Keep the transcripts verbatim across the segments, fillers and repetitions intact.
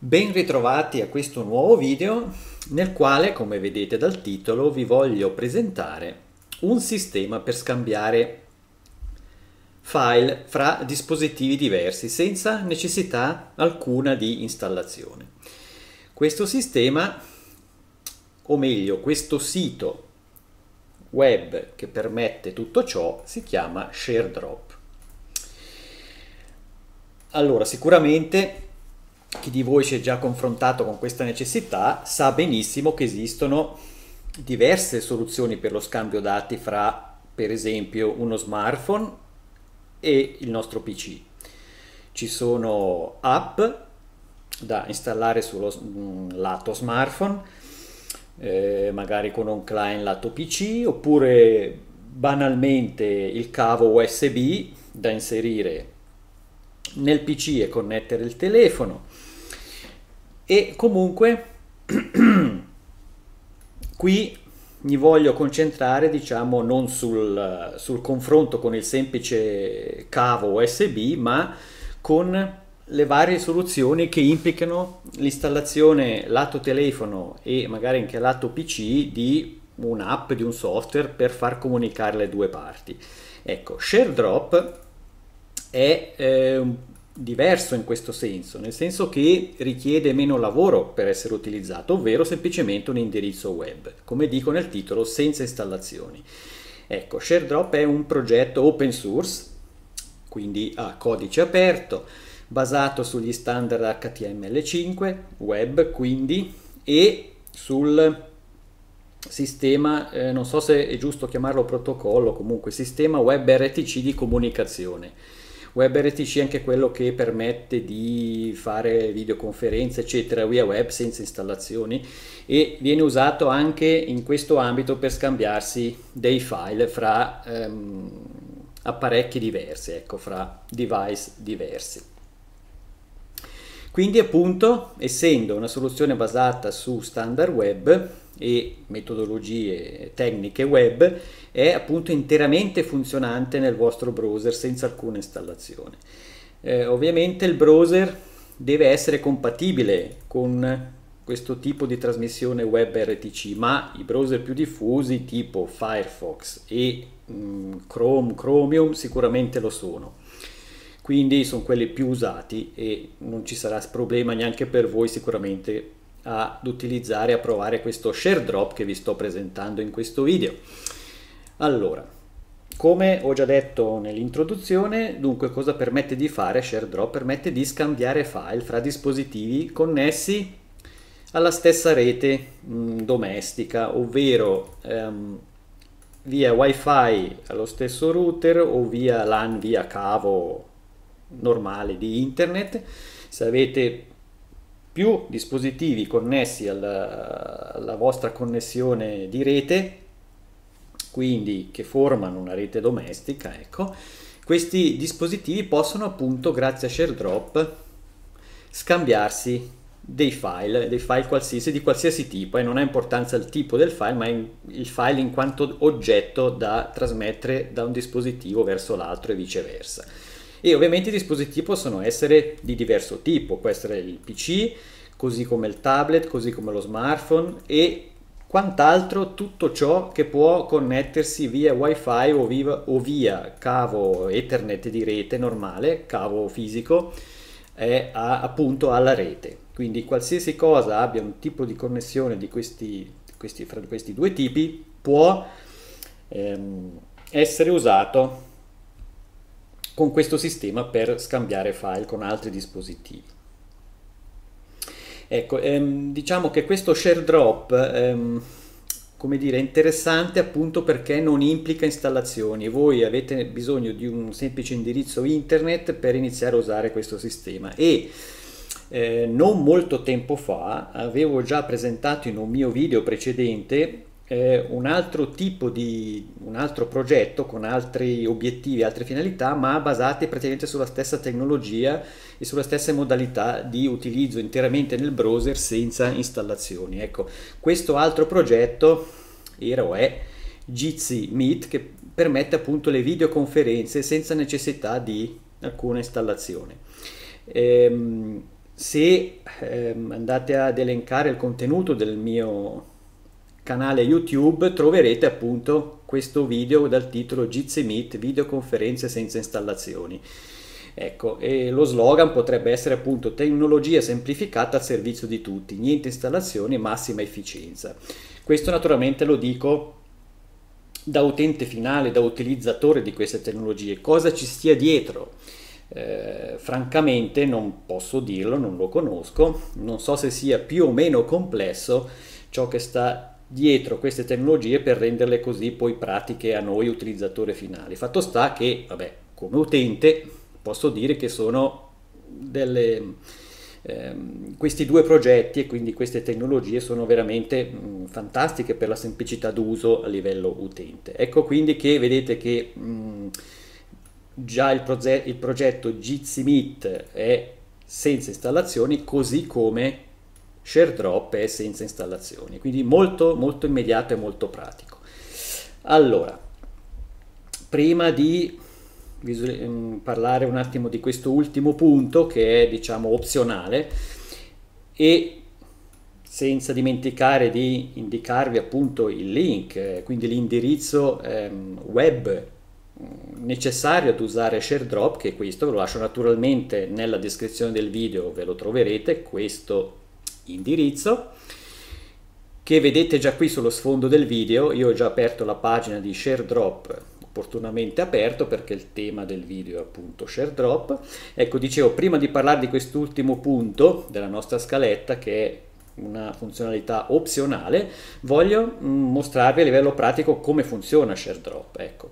Ben ritrovati a questo nuovo video nel quale, come vedete dal titolo, vi voglio presentare un sistema per scambiare file fra dispositivi diversi senza necessità alcuna di installazione. Questo sistema, o meglio questo sito web che permette tutto ciò, si chiama ShareDrop. Allora, sicuramente chi di voi si è già confrontato con questa necessità sa benissimo che esistono diverse soluzioni per lo scambio dati fra, per esempio, uno smartphone e il nostro P C. Ci sono app da installare sullo lato smartphone, eh, magari con un client lato P C, oppure banalmente il cavo U S B da inserire nel P C e connettere il telefono. E comunque qui mi voglio concentrare, diciamo, non sul, sul confronto con il semplice cavo U S B, ma con le varie soluzioni che implicano l'installazione lato telefono e magari anche lato P C di un'app, di un software per far comunicare le due parti. Ecco, ShareDrop è eh, diverso in questo senso, nel senso che richiede meno lavoro per essere utilizzato, ovvero semplicemente un indirizzo web, come dico nel titolo, senza installazioni. Ecco, ShareDrop è un progetto open source, quindi a codice aperto, basato sugli standard H T M L cinque, web quindi, e sul sistema, eh, non so se è giusto chiamarlo protocollo, comunque sistema WebRTC di comunicazione. WebRTC è anche quello che permette di fare videoconferenze eccetera via web senza installazioni, e viene usato anche in questo ambito per scambiarsi dei file fra ehm, apparecchi diversi, ecco, fra device diversi. Quindi appunto, essendo una soluzione basata su standard web e metodologie tecniche web, è appunto interamente funzionante nel vostro browser senza alcuna installazione. Eh, ovviamente il browser deve essere compatibile con questo tipo di trasmissione WebRTC, ma i browser più diffusi tipo Firefox e mh, Chrome, Chromium sicuramente lo sono. Quindi sono quelli più usati e non ci sarà problema neanche per voi sicuramente ad utilizzare, a provare questo ShareDrop che vi sto presentando in questo video. Allora, come ho già detto nell'introduzione, dunque cosa permette di fare ShareDrop? Permette di scambiare file fra dispositivi connessi alla stessa rete mh, domestica, ovvero ehm, via wifi allo stesso router o via LAN, via cavo normale di internet. Se avete più dispositivi connessi alla, alla vostra connessione di rete, quindi che formano una rete domestica, ecco, questi dispositivi possono appunto, grazie a ShareDrop, scambiarsi dei file, dei file qualsiasi, di qualsiasi tipo, e non ha importanza il tipo del file, ma il file in quanto oggetto da trasmettere da un dispositivo verso l'altro e viceversa. E ovviamente i dispositivi possono essere di diverso tipo, può essere il P C, così come il tablet, così come lo smartphone e quant'altro, tutto ciò che può connettersi via wifi o via, o via cavo Ethernet di rete normale, cavo fisico, è a, appunto alla rete. Quindi qualsiasi cosa abbia un tipo di connessione di questi, questi, fra questi due tipi può ehm, essere usato con questo sistema per scambiare file con altri dispositivi. Ecco, ehm, diciamo che questo ShareDrop ehm, come dire, è interessante appunto perché non implica installazioni. Voi avete bisogno di un semplice indirizzo internet per iniziare a usare questo sistema, e eh, non molto tempo fa avevo già presentato in un mio video precedente eh, un altro tipo di un altro progetto con altri obiettivi, altre finalità, ma basati praticamente sulla stessa tecnologia e sulle stesse modalità di utilizzo interamente nel browser senza installazioni. Ecco, questo altro progetto era o è Jitsi Meet, che permette appunto le videoconferenze senza necessità di alcuna installazione. Ehm, se ehm, andate ad elencare il contenuto del mio canale YouTube, troverete appunto questo video dal titolo Jitsi Meet, videoconferenze senza installazioni. Ecco, e lo slogan potrebbe essere appunto tecnologia semplificata al servizio di tutti, niente installazioni, massima efficienza. Questo naturalmente lo dico da utente finale, da utilizzatore di queste tecnologie. Cosa ci stia dietro? Eh, francamente non posso dirlo, non lo conosco, non so se sia più o meno complesso ciò che sta dietro queste tecnologie per renderle così poi pratiche a noi utilizzatori finali. Fatto sta che, vabbè, come utente posso dire che sono delle, ehm, questi due progetti e quindi queste tecnologie sono veramente mh, fantastiche per la semplicità d'uso a livello utente. Ecco quindi che vedete che mh, già il, proge il progetto Jitsi Meet è senza installazioni, così come ShareDrop è senza installazioni, quindi molto molto immediato e molto pratico. Allora, prima di parlare un attimo di questo ultimo punto che è diciamo opzionale, e senza dimenticare di indicarvi appunto il link, eh, quindi l'indirizzo ehm, web necessario ad usare ShareDrop, che è questo, ve lo lascio naturalmente nella descrizione del video, ve lo troverete questo indirizzo che vedete già qui sullo sfondo del video. Io ho già aperto la pagina di ShareDrop, opportunamente aperto perché il tema del video è appunto ShareDrop. Ecco, dicevo, prima di parlare di quest'ultimo punto della nostra scaletta, che è una funzionalità opzionale, voglio mostrarvi a livello pratico come funziona ShareDrop. Ecco,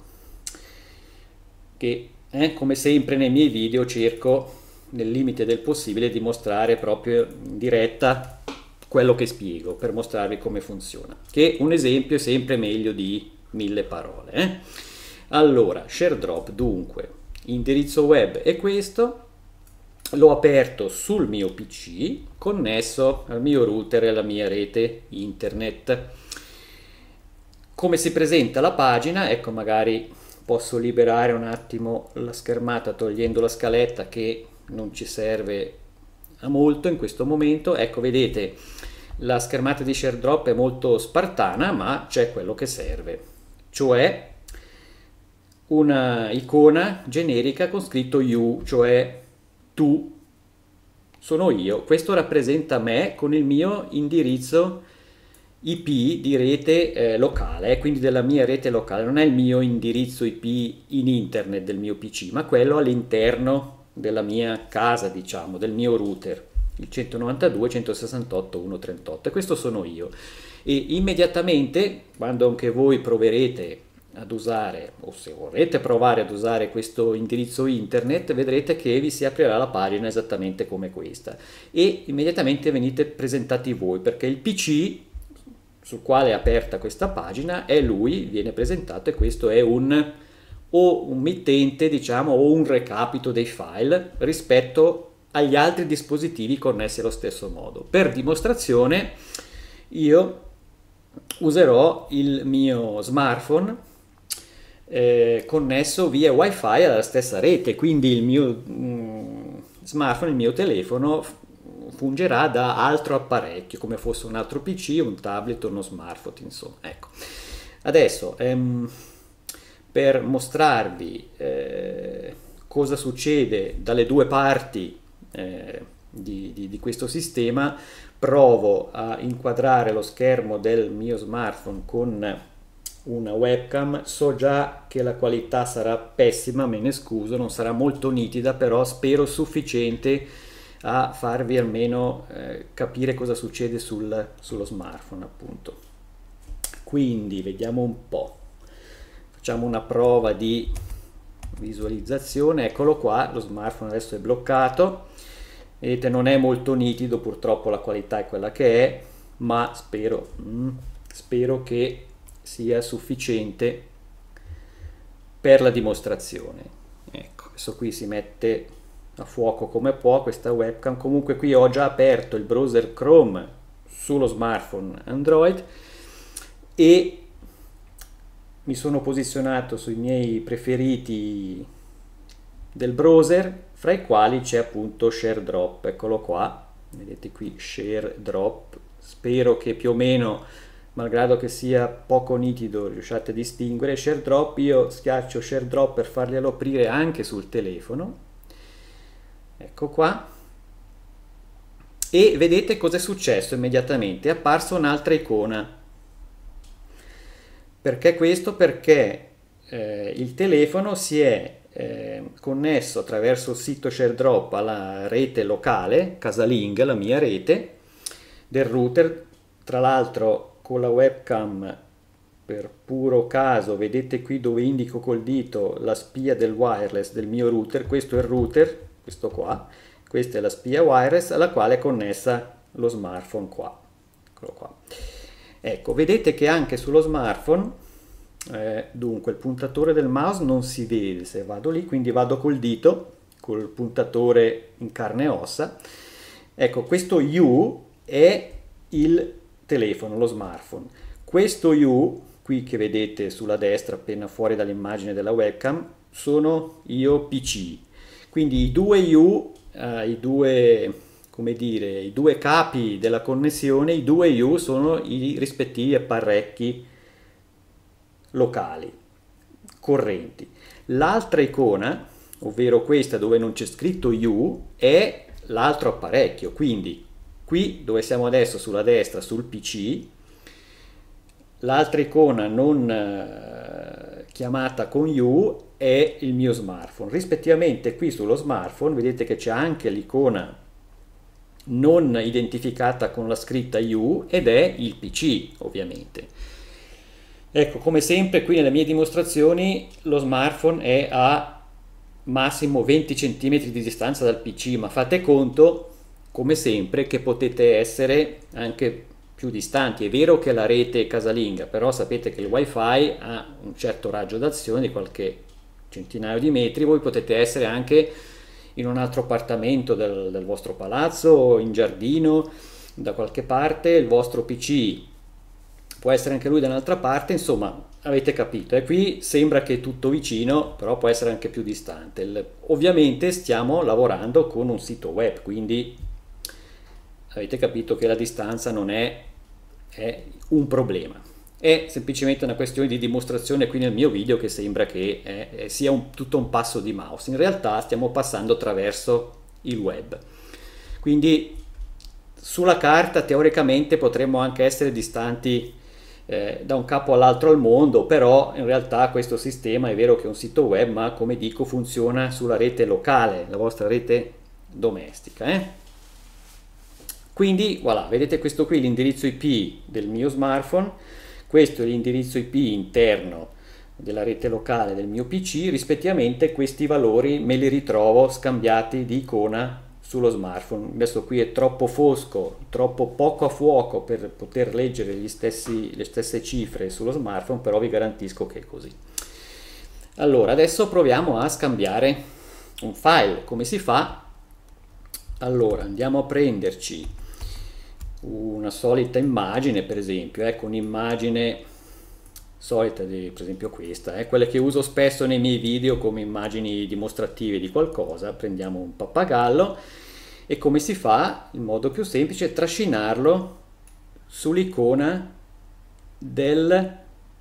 che eh, come sempre nei miei video cerco nel limite del possibile di mostrare proprio in diretta quello che spiego per mostrarvi come funziona, che un esempio è sempre meglio di mille parole. Eh? Allora, ShareDrop, dunque, indirizzo web è questo, l'ho aperto sul mio P C, connesso al mio router e alla mia rete internet. Come si presenta la pagina? Ecco, magari posso liberare un attimo la schermata togliendo la scaletta che non ci serve a molto in questo momento. Ecco, vedete, la schermata di ShareDrop è molto spartana, ma c'è quello che serve, cioè una icona generica con scritto you, cioè tu, sono io. Questo rappresenta me con il mio indirizzo I P di rete eh, locale, quindi della mia rete locale. Non è il mio indirizzo I P in internet del mio P C, ma quello all'interno della mia casa, diciamo, del mio router, il centonovantadue punto centosessantotto punto centotrentotto, e questo sono io. E immediatamente, quando anche voi proverete ad usare, o se vorrete provare ad usare questo indirizzo internet, vedrete che vi si aprirà la pagina esattamente come questa, e immediatamente venite presentati voi, perché il P C sul quale è aperta questa pagina è lui, viene presentato, e questo è un o un mittente, diciamo, o un recapito dei file rispetto agli altri dispositivi connessi allo stesso modo. Per dimostrazione io userò il mio smartphone eh, connesso via wifi alla stessa rete, quindi il mio mm, smartphone, il mio telefono fungerà da altro apparecchio, come fosse un altro P C, un tablet o uno smartphone, insomma. Ecco, adesso ehm, per mostrarvi eh, cosa succede dalle due parti eh, di, di, di questo sistema, provo a inquadrare lo schermo del mio smartphone con una webcam. So già che la qualità sarà pessima, me ne scuso, non sarà molto nitida, però spero sufficiente a farvi almeno eh, capire cosa succede sul, sullo smartphone, appunto. Quindi vediamo un po', facciamo una prova di visualizzazione. Eccolo qua, lo smartphone adesso è bloccato, vedete, non è molto nitido, purtroppo la qualità è quella che è, ma spero, mm, spero che sia sufficiente per la dimostrazione. Ecco, adesso qui si mette a fuoco come può questa webcam. Comunque qui ho già aperto il browser Chrome sullo smartphone Android e mi sono posizionato sui miei preferiti del browser, fra i quali c'è appunto ShareDrop, eccolo qua, vedete qui ShareDrop, spero che più o meno, malgrado che sia poco nitido, riusciate a distinguere ShareDrop. Io schiaccio ShareDrop per farglielo aprire anche sul telefono, ecco qua, e vedete cosa è successo immediatamente, è apparsa un'altra icona. Perché questo? Perché eh, il telefono si è eh, connesso attraverso il sito ShareDrop alla rete locale, casaling, la mia rete, del router. Tra l'altro con la webcam, per puro caso, vedete qui dove indico col dito la spia del wireless del mio router. Questo è il router, questo qua, questa è la spia wireless alla quale è connessa lo smartphone qua. Eccolo qua. Ecco, vedete che anche sullo smartphone, eh, dunque il puntatore del mouse non si vede se vado lì, quindi vado col dito, col puntatore in carne e ossa. Ecco, questo U è il telefono, lo smartphone. Questo U, qui che vedete sulla destra appena fuori dall'immagine della webcam, sono io P C. Quindi i due U, eh, i due... come dire, i due capi della connessione, i due U sono i rispettivi apparecchi locali, correnti. L'altra icona, ovvero questa dove non c'è scritto U, è l'altro apparecchio, quindi qui dove siamo adesso sulla destra, sul P C, l'altra icona non eh, chiamata con U è il mio smartphone. Rispettivamente qui sullo smartphone vedete che c'è anche l'icona non identificata con la scritta U ed è il P C, ovviamente. Ecco, come sempre qui nelle mie dimostrazioni lo smartphone è a massimo venti centimetri di distanza dal P C, ma fate conto, come sempre, che potete essere anche più distanti. È vero che la rete è casalinga, però sapete che il wifi ha un certo raggio d'azione di qualche centinaio di metri, voi potete essere anche in un altro appartamento del, del vostro palazzo, in giardino, da qualche parte, il vostro P C può essere anche lui da un'altra parte, insomma avete capito. E qui sembra che è tutto vicino, però può essere anche più distante. Il, ovviamente stiamo lavorando con un sito web, quindi avete capito che la distanza non è, è un problema. È semplicemente una questione di dimostrazione qui nel mio video che sembra che è, è, sia un, tutto un passo di mouse. In realtà stiamo passando attraverso il web. Quindi sulla carta teoricamente potremmo anche essere distanti eh, da un capo all'altro al mondo, però in realtà questo sistema è vero che è un sito web, ma come dico funziona sulla rete locale, la vostra rete domestica. Eh? Quindi voilà, vedete questo qui l'indirizzo I P del mio smartphone. Questo è l'indirizzo I P interno della rete locale del mio P C, rispettivamente questi valori me li ritrovo scambiati di icona sullo smartphone. Adesso qui è troppo fosco, troppo poco a fuoco per poter leggere gli stessi, le stesse cifre sullo smartphone, però vi garantisco che è così. Allora, adesso proviamo a scambiare un file. Come si fa? Allora, andiamo a prenderci una solita immagine, per esempio, ecco un'immagine solita, di, per esempio questa, eh, quelle che uso spesso nei miei video come immagini dimostrative di qualcosa. Prendiamo un pappagallo e come si fa? Il modo più semplice è trascinarlo sull'icona del,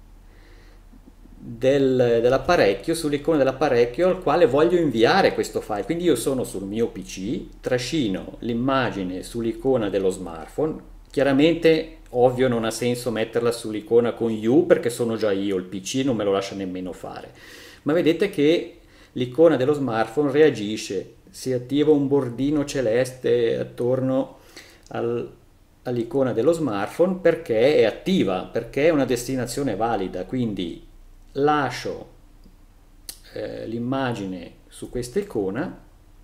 del, dell'apparecchio, sull'icona dell'apparecchio al quale voglio inviare questo file. Quindi io sono sul mio P C, trascino l'immagine sull'icona dello smartphone. Chiaramente, ovvio, non ha senso metterla sull'icona con U perché sono già io, il P C non me lo lascia nemmeno fare. Ma vedete che l'icona dello smartphone reagisce, si attiva un bordino celeste attorno al, all'icona dello smartphone perché è attiva, perché è una destinazione valida. Quindi lascio eh, l'immagine su questa icona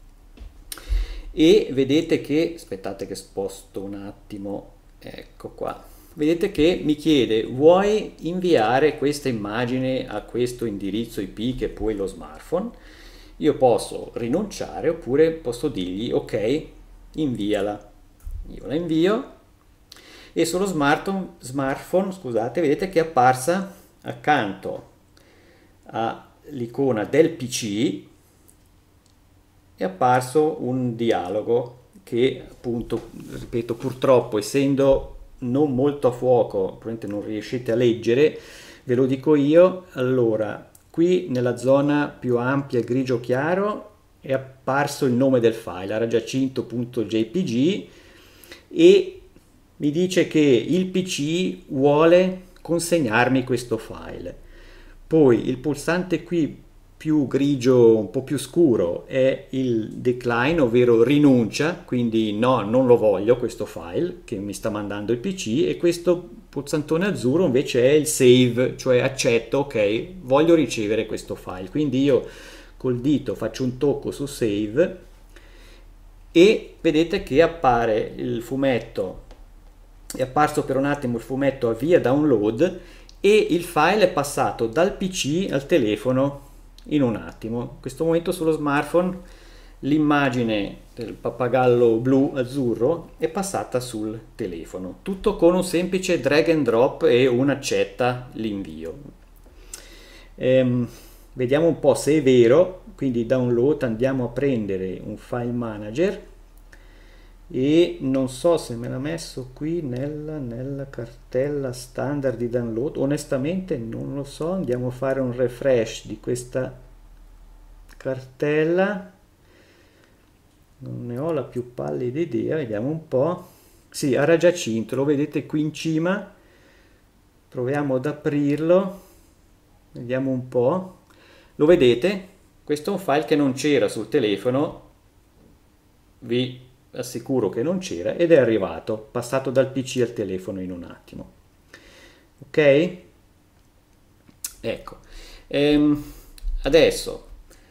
e vedete che, aspettate che sposto un attimo, ecco qua, vedete che mi chiede: vuoi inviare questa immagine a questo indirizzo I P che è poi lo smartphone? Io posso rinunciare oppure posso dirgli ok, inviala. Io la invio e sullo smartphone, smartphone scusate, vedete che è apparsa accanto all'icona del P C è apparso un dialogo che appunto, ripeto, purtroppo essendo non molto a fuoco, probabilmente non riuscite a leggere, ve lo dico io. Allora, qui nella zona più ampia grigio chiaro è apparso il nome del file, aragiacinto punto j p g, e mi dice che il P C vuole consegnarmi questo file. Poi il pulsante qui più grigio, un po' più scuro, è il decline, ovvero rinuncia, quindi no, non lo voglio questo file che mi sta mandando il P C, e questo pulsantone azzurro invece è il save, cioè accetto, ok, voglio ricevere questo file. Quindi io col dito faccio un tocco su save e vedete che appare il fumetto, è apparso per un attimo il fumetto avvia download e il file è passato dal P C al telefono in un attimo. In questo momento sullo smartphone l'immagine del pappagallo blu azzurro è passata sul telefono, tutto con un semplice drag and drop e un accetta l'invio. Ehm, vediamo un po' se è vero. Quindi download, andiamo a prendere un file manager e non so se me l'ha messo qui nella, nella cartella standard di download, onestamente non lo so. Andiamo a fare un refresh di questa cartella, non ne ho la più pallida idea, vediamo un po'. Sì, era già cinto, lo vedete qui in cima. Proviamo ad aprirlo, vediamo un po'. Lo vedete? Questo è un file che non c'era sul telefono, vi assicuro che non c'era, ed è arrivato, passato dal P C al telefono in un attimo. Ok? Ecco. Ehm, adesso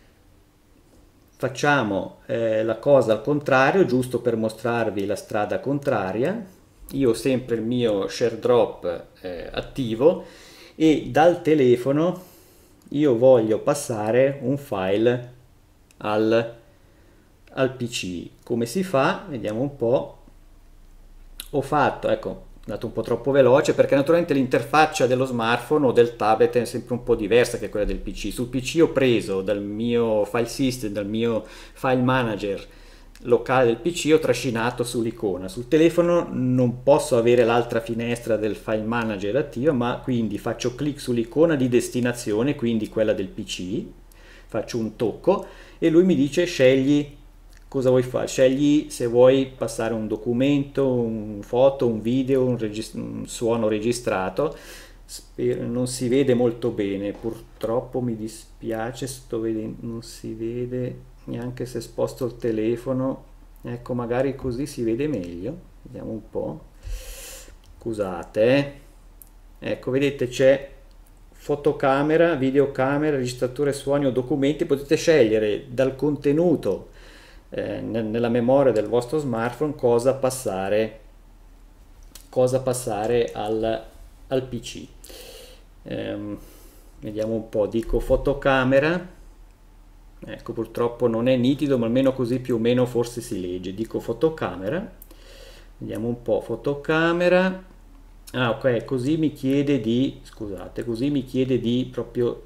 facciamo eh, la cosa al contrario, giusto per mostrarvi la strada contraria. Io ho sempre il mio share drop eh, attivo e dal telefono io voglio passare un file al, al P C. Come si fa? Vediamo un po'. Ho fatto, ecco, è andato un po' troppo veloce perché naturalmente l'interfaccia dello smartphone o del tablet è sempre un po' diversa che quella del P C. Sul P C ho preso dal mio file system, dal mio file manager locale del P C, ho trascinato sull'icona. Sul telefono non posso avere l'altra finestra del file manager attiva, ma quindi faccio clic sull'icona di destinazione, quindi quella del P C, faccio un tocco e lui mi dice scegli cosa vuoi fare, scegli se vuoi passare un documento, un foto, un video, un, regist- un suono registrato. Spero, non si vede molto bene, purtroppo mi dispiace, sto vedendo, non si vede neanche se sposto il telefono. Ecco, magari così si vede meglio, vediamo un po', scusate eh. Ecco, vedete c'è fotocamera, videocamera, registratore suoni o documenti. Potete scegliere dal contenuto eh, nella memoria del vostro smartphone cosa passare cosa passare al, al P C. Ehm, vediamo un po', dico fotocamera. Ecco, purtroppo non è nitido, ma almeno così più o meno forse si legge. Dico fotocamera, vediamo un po', fotocamera. Ah, ok, così mi chiede di, scusate, così mi chiede di proprio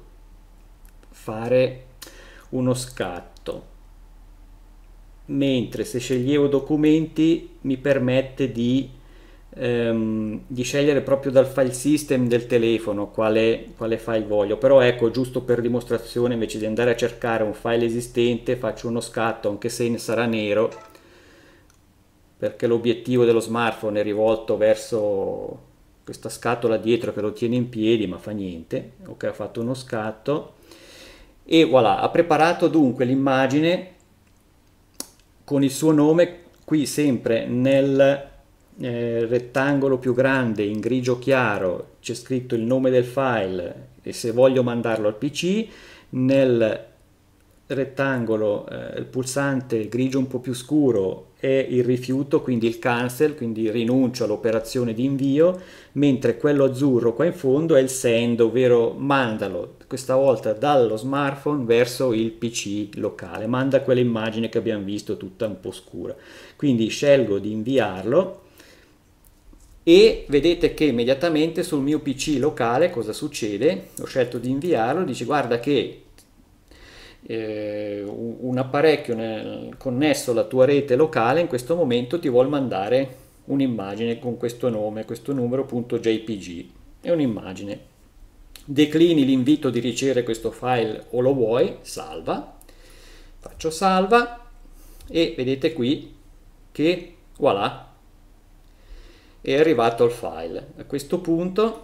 fare uno scatto. Mentre se sceglievo documenti mi permette di Ehm, di scegliere proprio dal file system del telefono quale, quale file voglio. Però ecco, giusto per dimostrazione, invece di andare a cercare un file esistente faccio uno scatto, anche se sarà nero perché l'obiettivo dello smartphone è rivolto verso questa scatola dietro che lo tiene in piedi, ma fa niente. Ok, ho fatto uno scatto e voilà, ha preparato dunque l'immagine con il suo nome. Qui sempre nel Eh, rettangolo più grande in grigio chiaro c'è scritto il nome del file e se voglio mandarlo al P C. Nel rettangolo eh, il pulsante grigio un po' più scuro è il rifiuto, quindi il cancel, quindi rinuncio all'operazione di invio, mentre quello azzurro qua in fondo è il send, ovvero mandalo questa volta dallo smartphone verso il P C locale, manda quell'immagine che abbiamo visto tutta un po' scura. Quindi scelgo di inviarlo e vedete che immediatamente sul mio P C locale cosa succede? Ho scelto di inviarlo, dice guarda che eh, un apparecchio nel, connesso alla tua rete locale in questo momento ti vuole mandare un'immagine con questo nome, questo numero .jpg, è un'immagine. Declini l'invito di ricevere questo file o lo vuoi, salva, faccio salva e vedete qui che voilà, è arrivato il file. A questo punto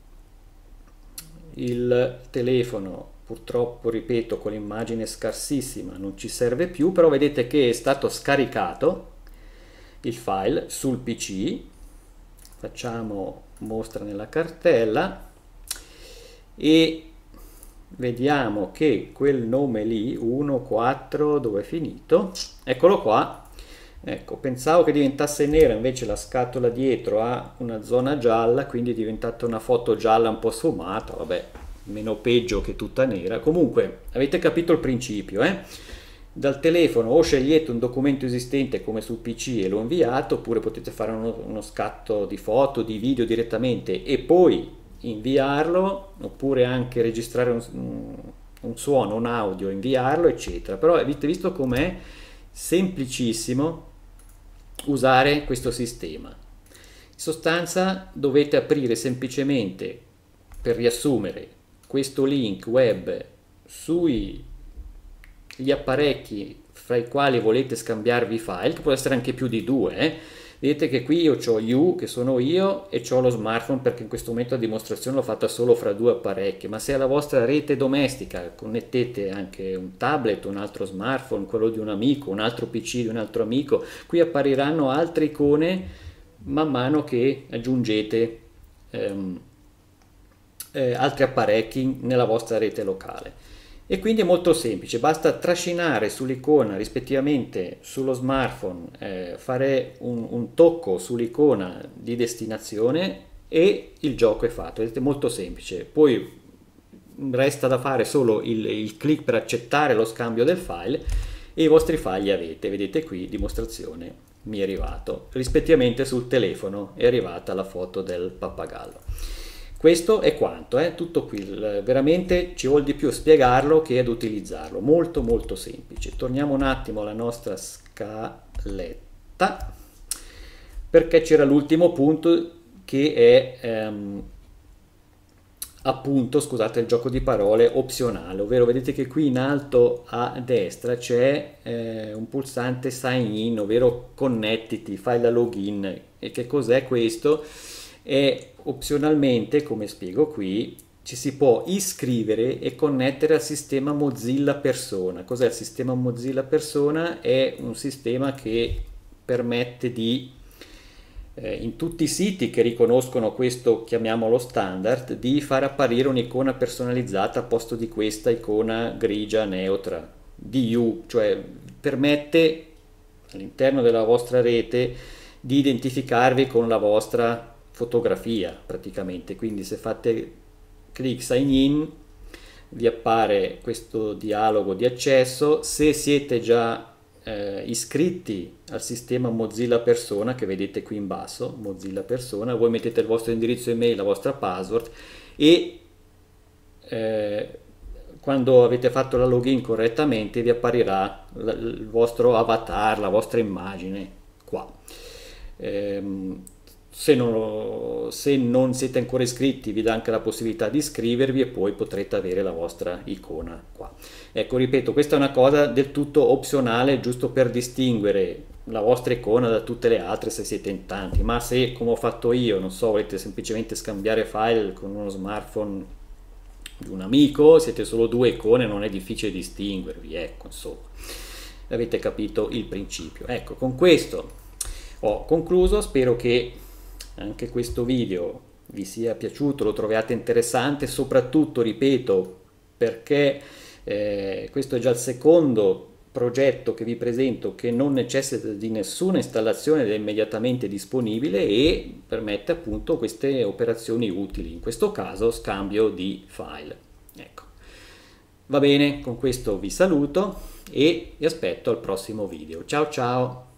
il telefono, purtroppo ripeto con l'immagine scarsissima, non ci serve più, però vedete che è stato scaricato il file sul P C. Facciamo mostra nella cartella e vediamo che quel nome lì uno quattro dove è finito, eccolo qua. Ecco, pensavo che diventasse nera, invece la scatola dietro ha una zona gialla, quindi è diventata una foto gialla un po' sfumata, vabbè, meno peggio che tutta nera. Comunque avete capito il principio, eh? Dal telefono o scegliete un documento esistente come sul P C e lo inviate, oppure potete fare uno, uno scatto di foto, di video direttamente e poi inviarlo, oppure anche registrare un, un suono, un audio, inviarlo, eccetera. Però avete visto com'è semplicissimo usare questo sistema. In sostanza dovete aprire semplicemente, per riassumere, questo link web sui gli apparecchi fra i quali volete scambiarvi file, che può essere anche più di due, eh? Vedete che qui io ho You, che sono io, e ho lo smartphone, perché in questo momento la dimostrazione l'ho fatta solo fra due apparecchi, ma se alla vostra rete domestica connettete anche un tablet, un altro smartphone, quello di un amico, un altro P C di un altro amico, qui appariranno altre icone man mano che aggiungete ehm, eh, altri apparecchi nella vostra rete locale. E quindi è molto semplice, basta trascinare sull'icona rispettivamente sullo smartphone, eh, fare un, un tocco sull'icona di destinazione e il gioco è fatto. Vedete, molto semplice. Poi resta da fare solo il, il click per accettare lo scambio del file e i vostri file li avete. Vedete qui, dimostrazione, mi è arrivato. Rispettivamente sul telefono è arrivata la foto del pappagallo. Questo è quanto, eh? Tutto qui, veramente ci vuole di più spiegarlo che ad utilizzarlo, molto molto semplice. Torniamo un attimo alla nostra scaletta, perché c'era l'ultimo punto che è ehm, appunto, scusate il gioco di parole, opzionale, ovvero vedete che qui in alto a destra c'è eh, un pulsante sign in, ovvero connettiti, fai la login. E che cos'è questo? E opzionalmente, come spiego qui, ci si può iscrivere e connettere al sistema Mozilla Persona. Cos'è il sistema Mozilla Persona? È un sistema che permette di, eh, in tutti i siti che riconoscono questo, chiamiamolo standard, di far apparire un'icona personalizzata a posto di questa icona grigia neutra di You, cioè permette all'interno della vostra rete di identificarvi con la vostra fotografia praticamente. Quindi se fate click sign in vi appare questo dialogo di accesso. Se siete già eh, iscritti al sistema Mozilla Persona, che vedete qui in basso, Mozilla Persona, voi mettete il vostro indirizzo email, la vostra password e eh, quando avete fatto la login correttamente vi apparirà il vostro avatar, la vostra immagine qua. ehm, Se non, se non siete ancora iscritti vi dà anche la possibilità di iscrivervi e poi potrete avere la vostra icona qua. Ecco, ripeto, questa è una cosa del tutto opzionale, giusto per distinguere la vostra icona da tutte le altre se siete in tanti, ma se come ho fatto io, non so, volete semplicemente scambiare file con uno smartphone di un amico, siete solo due icone, non è difficile distinguervi, ecco, insomma, avete capito il principio. Ecco, con questo ho concluso, spero che anche questo video vi sia piaciuto, lo troviate interessante, soprattutto, ripeto, perché eh, questo è già il secondo progetto che vi presento che non necessita di nessuna installazione ed è immediatamente disponibile e permette appunto queste operazioni utili, in questo caso scambio di file. Ecco, va bene, con questo vi saluto e vi aspetto al prossimo video. Ciao ciao!